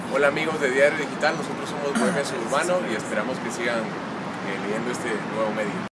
Hola amigos de Diario Digital, nosotros somos Bohemia Suburbano y esperamos que sigan leyendo este nuevo medio.